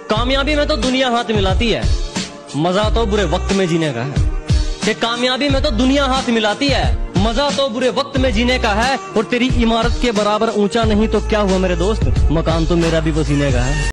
कामयाबी में तो दुनिया हाथ मिलाती है, मजा तो बुरे वक्त में जीने का है। कि कामयाबी में तो दुनिया हाथ मिलाती है, मजा तो बुरे वक्त में जीने का है। और तेरी इमारत के बराबर ऊंचा नहीं तो क्या हुआ मेरे दोस्त, मकान तो मेरा भी पसीने का है।